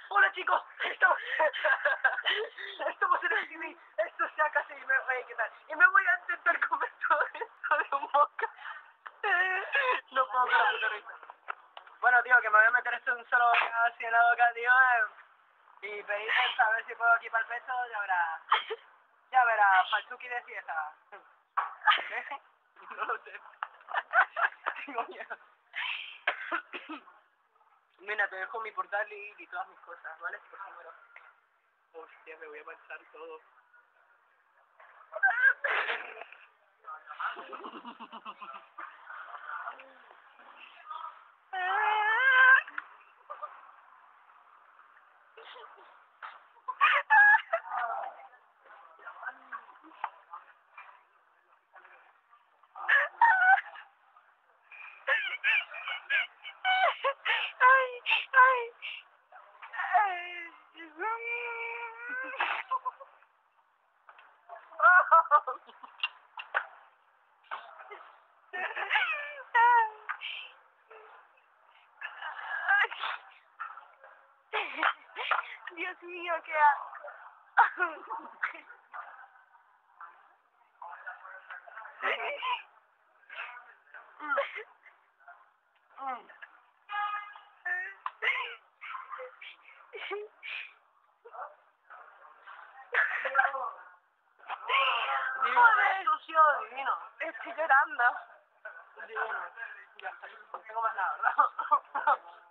Hola chicos, estamos en el TV, esto se casi ¿qué tal? Y me voy a intentar comer todo esto de un boca. No puedo con la puta risa. Bueno tío, que me voy a meter esto en un solo boca, así en la boca, tío, y pedir a ver si puedo aquí para el pecho, ya verás, Palchuki de fiesta. ¿Qué? No lo sé. Tengo miedo. Mira, te dejo mi portal y todas mis cosas, ¿vale? Por si muero. Hostia, me voy a manchar todo. Dios mío, qué asco. Joder, sucio, divino. Estoy llorando. Divino. Ya está, no tengo más nada, ¿verdad?